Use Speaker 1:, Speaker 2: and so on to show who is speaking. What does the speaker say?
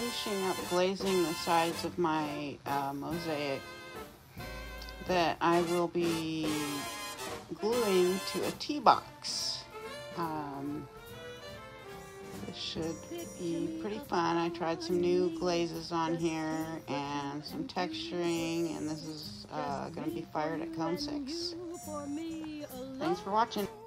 Speaker 1: finishing up glazing the sides of my mosaic that I will be gluing to a tea box. This should be pretty fun. I tried some new glazes on here and some texturing, and this is going to be fired at cone 6. Thanks for watching.